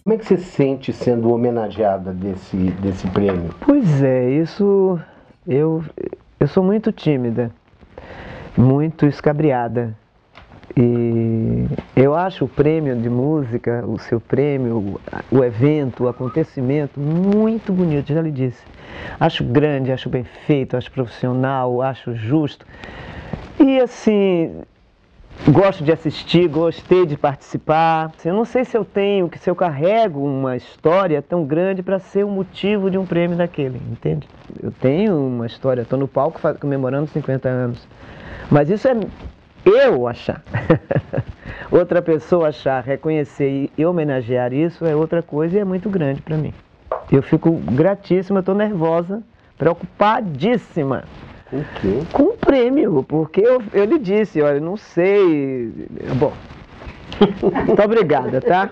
Como é que você se sente sendo homenageada desse prêmio? Pois é, isso eu sou muito tímida, muito escabriada. E eu acho o prêmio de música, o seu prêmio, o evento, o acontecimento, muito bonito, já lhe disse. Acho grande, acho bem feito, acho profissional, acho justo. E assim, gosto de assistir, gostei de participar. Eu não sei se eu tenho, se eu carrego uma história tão grande para ser o motivo de um prêmio daquele, entende? Eu tenho uma história, estou no palco comemorando 50 anos. Mas isso é eu achar. Outra pessoa achar, reconhecer e homenagear isso é outra coisa e é muito grande para mim. Eu fico gratíssima, estou nervosa, preocupadíssima. O quê? Com o prêmio, porque eu lhe disse, olha, não sei. Bom, muito obrigada, tá?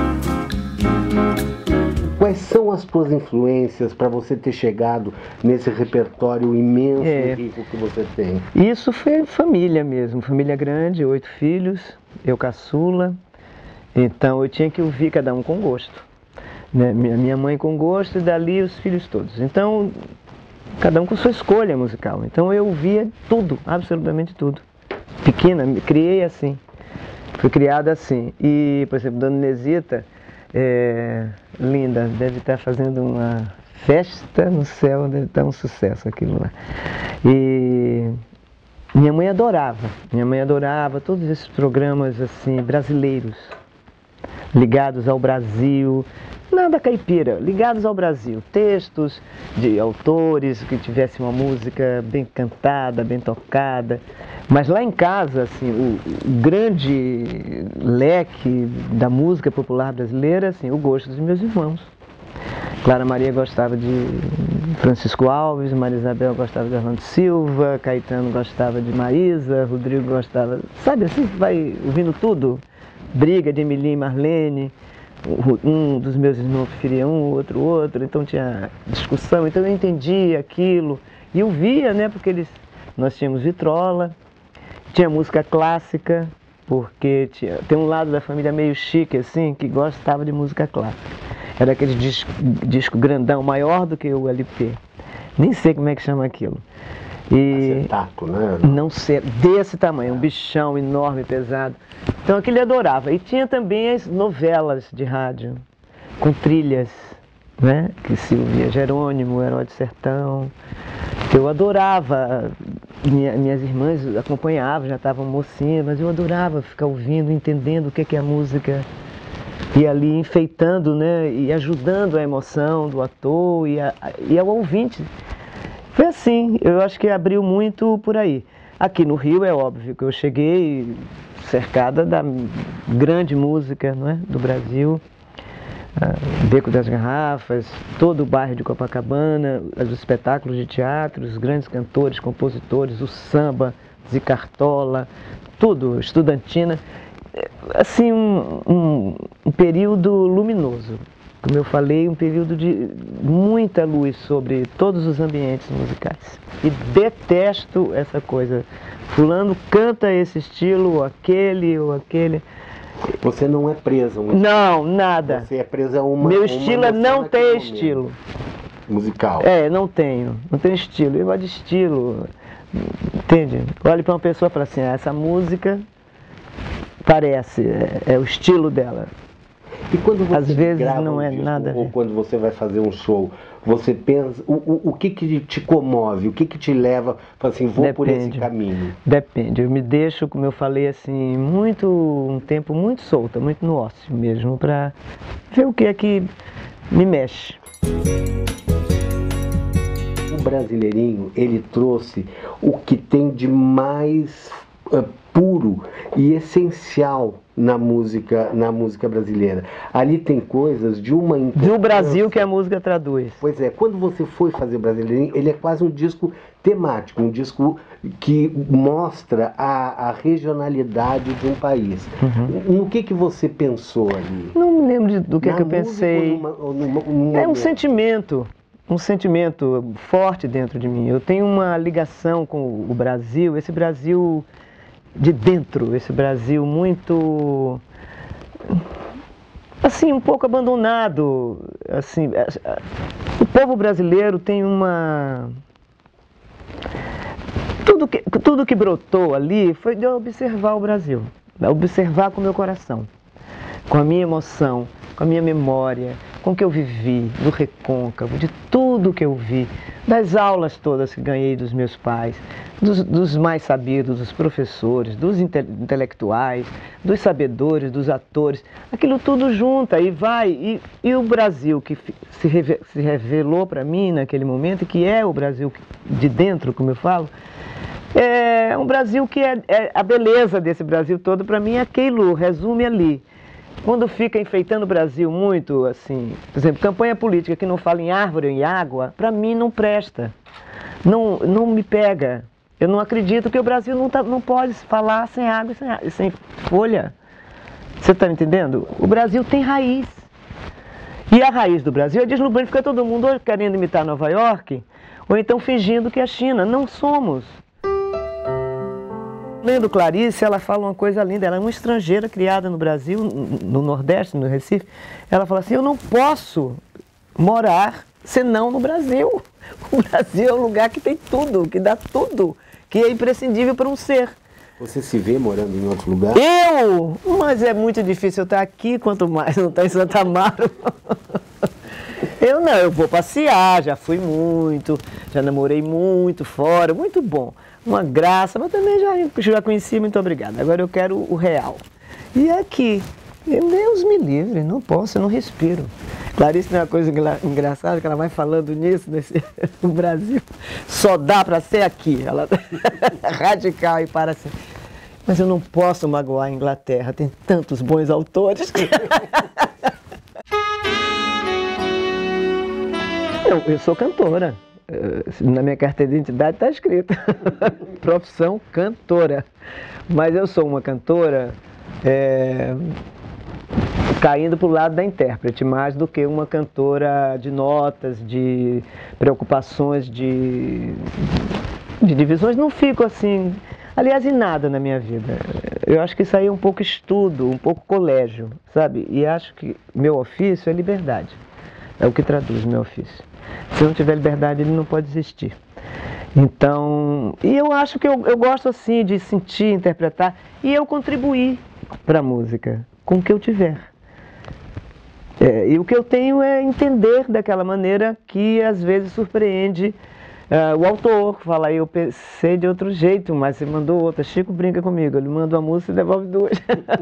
Quais são as tuas influências para você ter chegado nesse repertório imenso e rico que você tem? Isso foi família mesmo, família grande, 8 filhos, eu caçula, então eu tinha que ouvir cada um com gosto, né? Minha mãe com gosto e dali os filhos todos. Então, cada um com sua escolha musical. Então eu ouvia tudo, absolutamente tudo. Pequena, me criei assim, fui criada assim. E, por exemplo, Dona Inesita, linda, deve estar fazendo uma festa no céu, deve estar um sucesso aquilo lá. E minha mãe adorava todos esses programas assim brasileiros, ligados ao Brasil, nada caipira, ligados ao Brasil, textos de autores que tivessem uma música bem cantada, bem tocada. Mas lá em casa, assim, o grande leque da música popular brasileira, assim, o gosto dos meus irmãos. Clara Maria gostava de Francisco Alves, Maria Isabel gostava de Orlando Silva, Caetano gostava de Maísa, Rodrigo gostava, sabe assim, vai ouvindo tudo. Briga de Emilinha e Marlene, um dos meus irmãos preferia um, outro, então tinha discussão, então eu entendia aquilo, e eu via, né, porque nós tínhamos vitrola, tinha música clássica, porque tem um lado da família meio chique, assim, que gostava de música clássica. Era aquele disco grandão, maior do que o LP, nem sei como é que chama aquilo. E acetato, né? Não sei, desse tamanho, um bichão enorme, pesado. Então aquilo ele adorava. E tinha também as novelas de rádio, com trilhas, né? Que Silvia Jerônimo, Herói do Sertão. Eu adorava, minhas irmãs acompanhavam, já estavam mocinhas, mas eu adorava ficar ouvindo, entendendo o que é a música. E ali enfeitando, né? E ajudando a emoção do ator e ao ouvinte. Foi assim, eu acho que abriu muito por aí. Aqui no Rio é óbvio que eu cheguei cercada da grande música, não é? Do Brasil, Beco das Garrafas, todo o bairro de Copacabana, os espetáculos de teatro, os grandes cantores, compositores, o samba, Zé Cartola, tudo, estudantina. Assim, um período luminoso. Como eu falei, um período de muita luz sobre todos os ambientes musicais. E detesto essa coisa. Fulano canta esse estilo, ou aquele. Você não é presa a um estilo? Não, nada. Você é presa a uma... Meu estilo é não ter estilo. Musical. Não tenho estilo. Eu gosto de estilo, entende? Olhe para uma pessoa e fala assim, essa música parece, é o estilo dela. E quando você às vezes grava não é disco, nada a ver. ou quando você vai fazer um show, você pensa, o que te comove, o que te leva, fala assim, vou por esse caminho? Depende, eu me deixo, como eu falei assim, um tempo muito solta, muito no ócio mesmo, para ver o que é que me mexe. O Brasileirinho, ele trouxe o que tem de mais puro e essencial na música brasileira. Ali tem coisas de uma importância... Do Brasil que a música traduz. Pois é, quando você foi fazer Brasileirinho, ele é quase um disco temático, um disco que mostra a regionalidade de um país. Uhum. No que você pensou ali? Não me lembro do que eu pensei. É um sentimento forte dentro de mim. Eu tenho uma ligação com o Brasil, esse Brasil de dentro, esse Brasil muito assim, um pouco abandonado. Assim, o povo brasileiro tem uma... Tudo que brotou ali foi de eu observar o Brasil, observar com o meu coração, com a minha emoção, com a minha memória, com o que eu vivi, do recôncavo, de tudo que eu vi, das aulas todas que ganhei dos meus pais, dos mais sabidos, dos professores, dos intelectuais, dos sabedores, dos atores, aquilo tudo junta e vai, e o Brasil que se revelou para mim naquele momento, e que é o Brasil de dentro, como eu falo, é um Brasil que a beleza desse Brasil todo, para mim, é aquilo, resume ali. Quando fica enfeitando o Brasil muito, assim, por exemplo, campanha política que não fala em árvore ou em água, para mim não presta, não me pega. Eu não acredito que o Brasil não pode falar sem água e sem folha. Você está me entendendo? O Brasil tem raiz. E a raiz do Brasil é deslumbrante, fica todo mundo ou querendo imitar Nova York, ou então fingindo que é China. Não somos. Lendo Clarice, ela fala uma coisa linda. Ela é uma estrangeira criada no Brasil, no Nordeste, no Recife. Ela fala assim, eu não posso morar senão no Brasil. O Brasil é um lugar que tem tudo, que dá tudo, que é imprescindível para um ser. Você se vê morando em outro lugar? Mas é muito difícil eu estar aqui, quanto mais não estar em Santa Amaro. Eu vou passear, já fui muito, já namorei muito fora, muito bom. Uma graça, mas também já conheci, muito obrigado. Agora eu quero o real. E aqui, Deus me livre, não posso, eu não respiro. Clarice tem uma coisa engraçada, que ela vai falando nisso, no Brasil. Só dá para ser aqui. Ela radical e para assim. Mas eu não posso magoar a Inglaterra, tem tantos bons autores. Eu sou cantora. Na minha carteira de identidade está escrito profissão cantora, mas eu sou uma cantora caindo para o lado da intérprete, mais do que uma cantora de notas, de preocupações, de divisões. Não fico assim, aliás, em nada na minha vida. Eu acho que isso aí é um pouco estudo, um pouco colégio, sabe? E acho que meu ofício é liberdade, é o que traduz meu ofício. Se não tiver liberdade, ele não pode existir. Então, e eu acho que eu gosto assim de sentir, interpretar, e eu contribuir para a música com o que eu tiver. E o que eu tenho é entender daquela maneira que às vezes surpreende o autor. Fala, eu pensei de outro jeito, mas você mandou outra. Chico brinca comigo, ele manda uma música e devolve duas.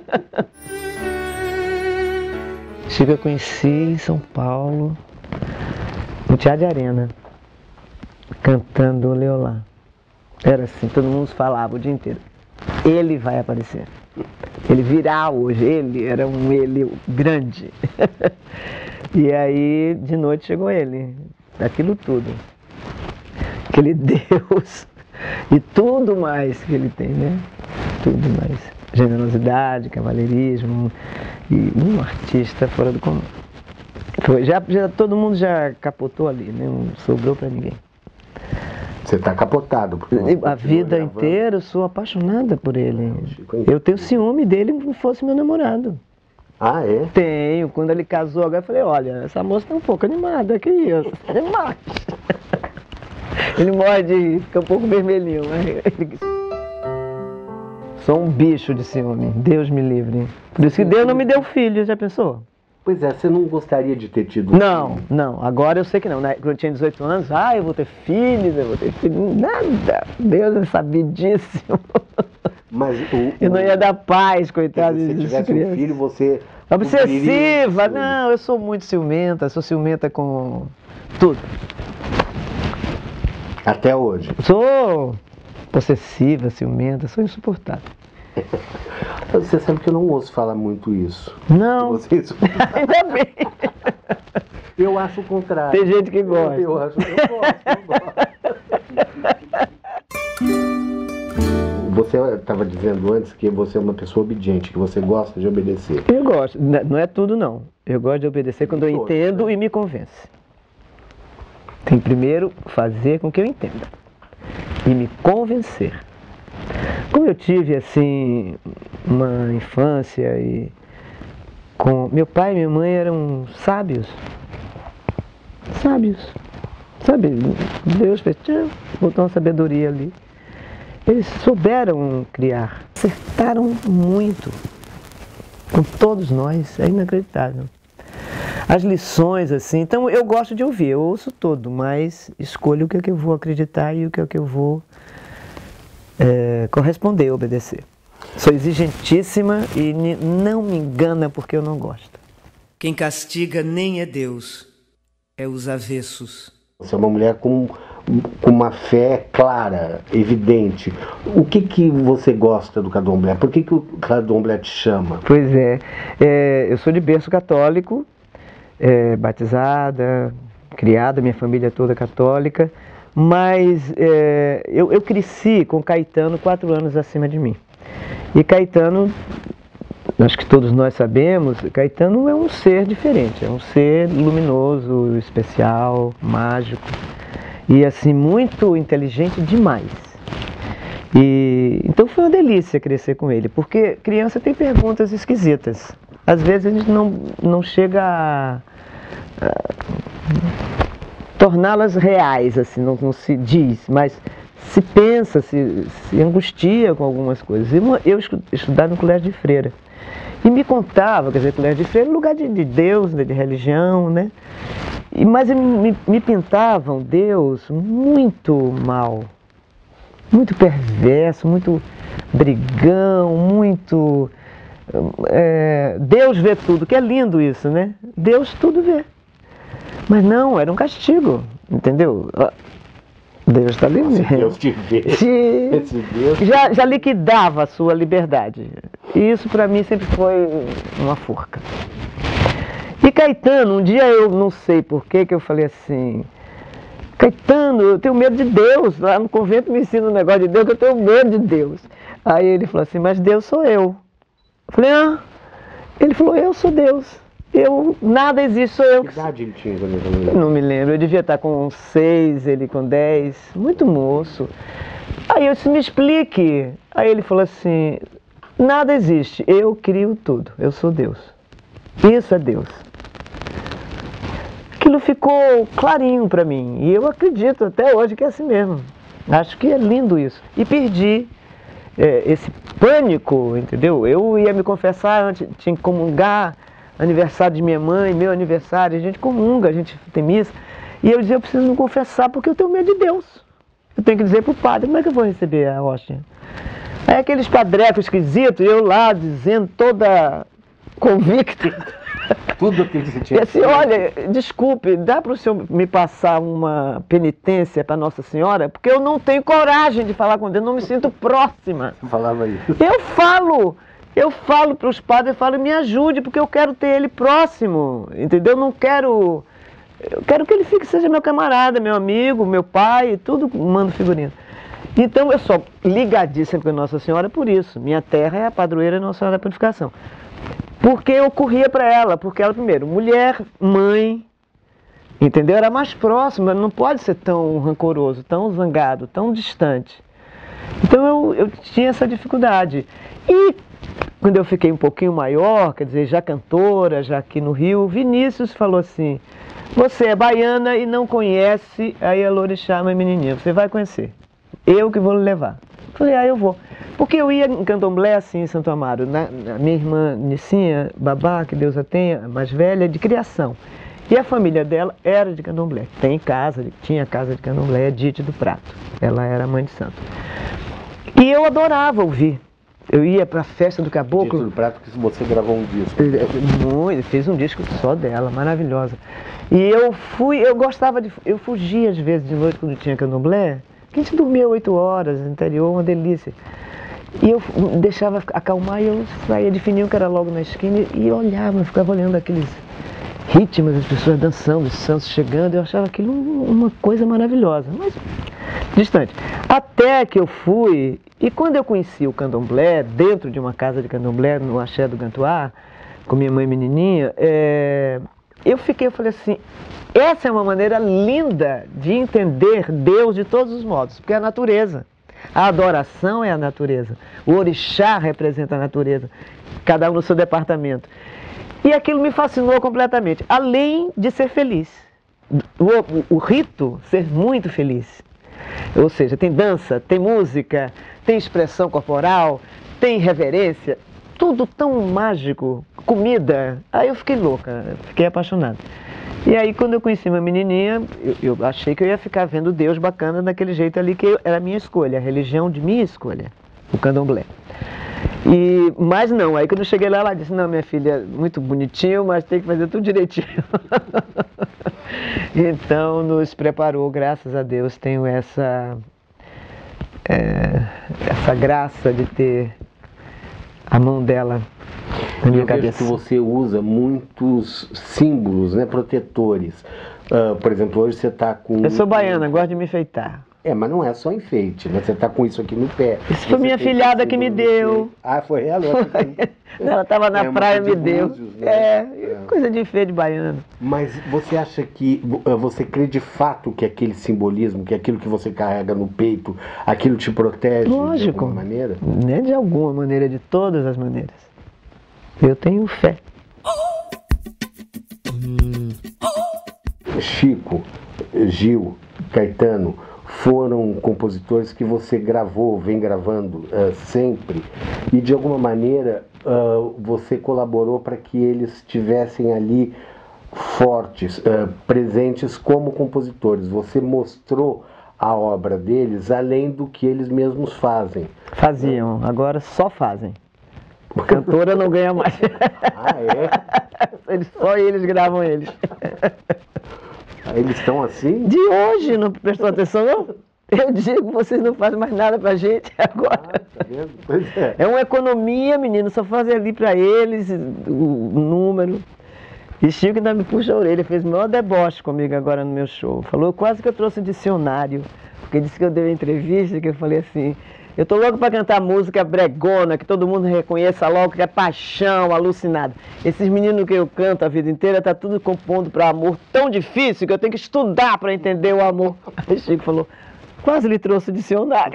Chico eu conheci em São Paulo, no Teatro de Arena, cantando o Leolá. Era assim, todo mundo falava o dia inteiro. Ele vai aparecer. Ele virá hoje. Ele era um ele grande. E aí, de noite, chegou ele. Aquilo tudo. Aquele Deus. E tudo mais que ele tem, né? Tudo mais. Generosidade, cavalheirismo. E um artista fora do comum. Todo mundo já capotou ali, né? Não sobrou para ninguém. Você está capotado. A vida inteira eu sou apaixonada por ele. Eu tenho ciúme dele como se fosse meu namorado. Ah, é? Tenho. Quando ele casou, agora eu falei, olha, essa moça tá um pouco animada, que isso? É demais. Ele morde, fica um pouco vermelhinho. Mas... Sou um bicho de ciúme, Deus me livre. Por isso que Deus não me deu filho, já pensou? Pois é, você não gostaria de ter tido Não, agora eu sei que não. Quando eu tinha 18 anos, eu vou ter filhos, nada. Deus é sabidíssimo. Mas eu não ia dar paz, coitado. Se você tivesse um filho, você... Obsessiva, não, eu sou muito ciumenta, sou ciumenta com tudo. Até hoje? Sou possessiva, ciumenta, sou insuportável. Você sabe que eu não ouço falar muito isso. Não. Ainda bem. Eu acho o contrário. Tem gente que gosta. Eu gosto. Você estava dizendo antes que você é uma pessoa obediente, que você gosta de obedecer. Eu gosto. Não é tudo, não. Eu gosto de obedecer quando eu entendo e me convence. Tem primeiro fazer com que eu entenda e me convencer. Como eu tive, assim, uma infância Meu pai e minha mãe eram sábios. Sábios. Sabe, Deus fez, botou uma sabedoria ali. Eles souberam criar, acertaram muito com todos nós, é inacreditável. As lições, assim, então eu gosto de ouvir, eu ouço todo, mas escolho o que é que eu vou acreditar e o que é que eu vou corresponder, obedecer. Sou exigentíssima e não me engana porque eu não gosto. Quem castiga nem é Deus, é os avessos. Você é uma mulher com uma fé clara, evidente. O que você gosta do candomblé? Por que o candomblé te chama? Pois é, eu sou de berço católico, batizada, criada, minha família toda católica, mas eu cresci com Caetano 4 anos acima de mim. E Caetano, acho que todos nós sabemos, Caetano é um ser diferente, é um ser luminoso, especial, mágico e assim muito inteligente demais. Então foi uma delícia crescer com ele, porque criança tem perguntas esquisitas. Às vezes a gente não chega a torná-las reais, assim, não se diz, mas se pensa, se angustia com algumas coisas. Eu estudava no colégio de freira e me contava, quer dizer, colégio de freira é lugar de Deus, de religião, né? Mas me pintavam Deus muito mal, muito perverso, muito brigão, muito... Deus vê tudo, que é lindo isso, né? Deus tudo vê. Mas não, era um castigo, entendeu? Deus está ali mesmo. Deus te vê. Já liquidava a sua liberdade. E isso para mim sempre foi uma forca. E Caetano, um dia eu não sei por que eu falei assim, Caetano, eu tenho medo de Deus. Lá no convento me ensina um negócio de Deus, que eu tenho medo de Deus. Aí ele falou assim, mas Deus sou eu. Eu falei, Ele falou, eu sou Deus. Nada existe, sou eu. Que idade ele tinha? Não me lembro, eu devia estar com 6, ele com 10, muito moço. Aí eu disse, me explique. Aí ele falou assim, nada existe, eu crio tudo, eu sou Deus. Isso é Deus. Aquilo ficou clarinho para mim, e eu acredito até hoje que é assim mesmo. Acho que é lindo isso. E perdi esse pânico, entendeu? Eu ia me confessar antes, tinha que comungar, aniversário de minha mãe, meu aniversário, a gente comunga, a gente tem missa. E eu dizia, eu preciso me confessar porque eu tenho medo de Deus. Eu tenho que dizer para o padre, como é que eu vou receber a hóstia? Aí aqueles padrecos esquisitos, eu lá dizendo toda convicta. Tudo aquilo que você tinha. E assim, olha, desculpe, dá para o senhor me passar uma penitência para Nossa Senhora? Porque eu não tenho coragem de falar com Deus, não me sinto próxima. Você falava isso. Eu falo para os padres, eu falo, me ajude, porque eu quero ter ele próximo, entendeu? Eu quero que ele seja meu camarada, meu amigo, meu pai, tudo mando figurinha. Então eu sou ligadíssima com Nossa Senhora por isso. Minha terra é a padroeira Nossa Senhora da Purificação. Porque eu corria para ela, porque ela, primeiro, mulher, mãe, entendeu? Era mais próxima, não pode ser tão rancoroso, tão zangado, tão distante. Então eu tinha essa dificuldade. E quando eu fiquei um pouquinho maior, quer dizer, já cantora, já aqui no Rio, Vinícius falou assim, você é baiana e não conhece a Ielorixá, minha menininha, você vai conhecer. Eu que vou lhe levar. Falei, eu vou. Porque eu ia em candomblé, assim, em Santo Amaro, a minha irmã Nicinha, babá, que Deus a tenha, mais velha, de criação. E a família dela era de candomblé. Tinha casa de candomblé, Dite do Prato. Ela era mãe de santo. E eu adorava ouvir. Eu ia para a festa do caboclo. Dite do Prato, que você gravou um disco. Fiz um disco só dela, maravilhosa. E eu fugia às vezes de noite quando tinha candomblé, que a gente dormia 8 horas no interior, uma delícia. E eu deixava acalmar e eu saía de fininho, que era logo na esquina, e olhava, ficava olhando aqueles ritmos, as pessoas dançando, os santos chegando, eu achava aquilo uma coisa maravilhosa, mas distante. Até que eu fui, e quando eu conheci o candomblé, dentro de uma casa de candomblé, no Axé do Gantuá, com minha mãe menininha, eu falei assim, essa é uma maneira linda de entender Deus de todos os modos, porque é a natureza. A adoração é a natureza. O orixá representa a natureza, cada um no seu departamento. E aquilo me fascinou completamente, além de ser feliz. O rito, ser muito feliz. Ou seja, tem dança, tem música, tem expressão corporal, tem reverência, tudo tão mágico, comida. Aí eu fiquei louca, fiquei apaixonada. E aí quando eu conheci uma menininha, eu achei que eu ia ficar vendo Deus bacana daquele jeito ali, que era a minha escolha, a religião de minha escolha, o candomblé. Mas não, aí quando eu cheguei lá, ela disse, não, minha filha, muito bonitinho, mas tem que fazer tudo direitinho. Então nos preparou, graças a Deus, tenho essa graça de ter a mão dela na minha cabeça. Eu vejo que você usa muitos símbolos, né, protetores. Por exemplo, hoje você está com... Eu sou baiana, gosto de me enfeitar. Mas não é só enfeite, né? Você está com isso aqui no pé. Isso foi minha filhada que me deu. Foi ela? Ela estava na praia e me deu. Búzios, né? Coisa de enfeite de baiano. Mas você acha que, você crê de fato que aquele simbolismo, que aquilo que você carrega no peito, aquilo te protege? Lógico. De alguma maneira? Não é de alguma maneira, de todas as maneiras. Eu tenho fé. Chico, Gil, Caetano foram compositores que você gravou, vem gravando sempre, e de alguma maneira você colaborou para que eles estivessem ali fortes, presentes como compositores. Você mostrou a obra deles além do que eles mesmos fazem. Faziam, agora só fazem. Cantora não ganha mais. Só eles gravam eles. Eles estão assim? De hoje, não prestou atenção não? Eu digo, vocês não fazem mais nada pra gente agora. Tá vendo? Pois é. É uma economia, menino, só fazem ali pra eles o número. E Chico ainda me puxa a orelha, fez o maior deboche comigo agora no meu show. Falou quase que eu trouxe um dicionário, porque disse que eu dei uma entrevista que eu falei assim, eu tô louco pra cantar música bregona, que todo mundo reconheça logo, que é paixão, alucinado. Esses meninos que eu canto a vida inteira, tá tudo compondo pra amor tão difícil que eu tenho que estudar pra entender o amor. Aí Chico falou, quase lhe trouxe o dicionário.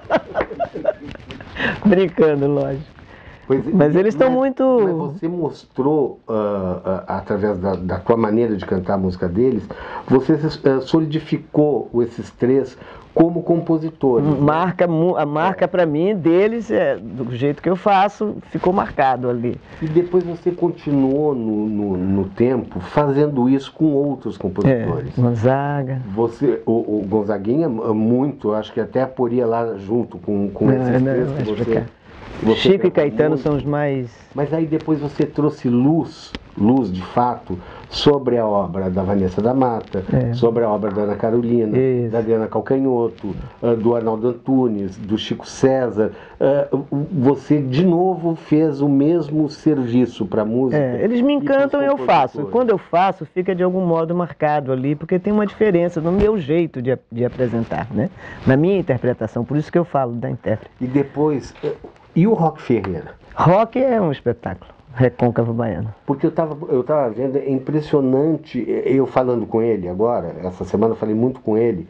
Brincando, lógico. Mas eles estão muito... Mas você mostrou, através da tua maneira de cantar a música deles, você solidificou esses três como compositores. A marca para mim deles, do jeito que eu faço, ficou marcado ali. E depois você continuou no tempo fazendo isso com outros compositores. Gonzaga. O Gonzaguinha, muito, acho que até poria lá junto com esses três que você Chico e Caetano são os mais... Mas aí depois você trouxe luz de fato, sobre a obra da Vanessa da Mata, sobre a obra da Ana Carolina, da Adriana Calcanhoto, do Arnaldo Antunes, do Chico César. Você de novo fez o mesmo serviço para a música. Eles me encantam e eu faço. Quando eu faço, fica de algum modo marcado ali, porque tem uma diferença no meu jeito de apresentar, né? Na minha interpretação, por isso que eu falo da intérprete. E depois... E o Rock Ferreira? Rock é um espetáculo, Recôncavo Baiano. Porque eu tava vendo, é impressionante, eu falando com ele agora, essa semana eu falei muito com ele,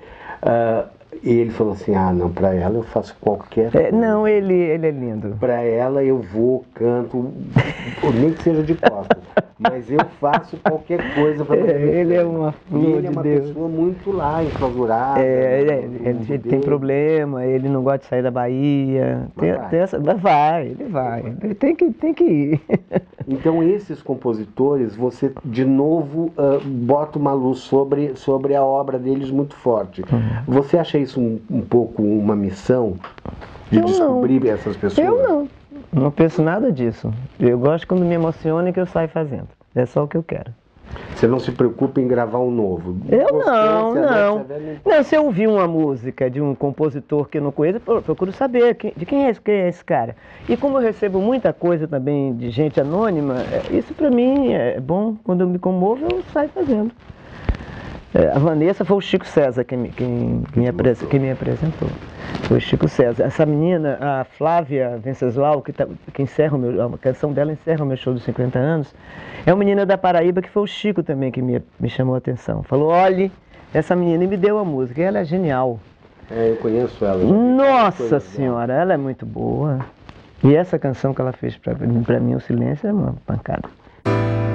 e ele falou assim, não, pra ela eu faço qualquer coisa. Não, ele é lindo. Pra ela eu vou, canto, nem que seja de costas, mas eu faço qualquer coisa pra ela. Ele é uma flor de Deus. Ele é uma pessoa muito lá, enclausurada. Ele tem problema, ele não gosta de sair da Bahia. Ele vai. Ele tem que ir. Então esses compositores, você de novo bota uma luz sobre a obra deles muito forte. Você acha isso um pouco uma missão de descobrir essas pessoas? Eu não penso nada disso. Eu gosto quando me emociona e que eu saio fazendo. É só o que eu quero. Você não se preocupa em gravar um novo? Não, se eu ouvir uma música de um compositor que eu não conheço, eu procuro saber de quem é esse cara. E como eu recebo muita coisa também de gente anônima, isso pra mim é bom. Quando eu me comovo, eu saio fazendo. A Vanessa foi o Chico César quem me apresentou. Foi o Chico César. Essa menina, a Flávia Venceslau, que encerra a canção dela encerra o meu show dos 50 anos, é uma menina da Paraíba que foi o Chico também que me chamou a atenção. Falou, olhe, essa menina, e me deu a música, e ela é genial. Eu conheço ela. Nossa Senhora, ela é muito boa. E essa canção que ela fez pra mim, O Silêncio, é uma pancada.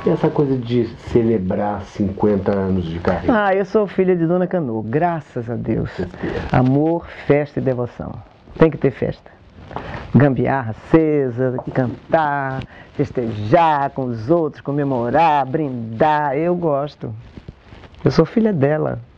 E essa coisa de celebrar 50 anos de carreira? Ah, eu sou filha de Dona Canu, graças a Deus. Amor, festa e devoção. Tem que ter festa. Gambiarra acesa, cantar, festejar com os outros, comemorar, brindar. Eu gosto. Eu sou filha dela.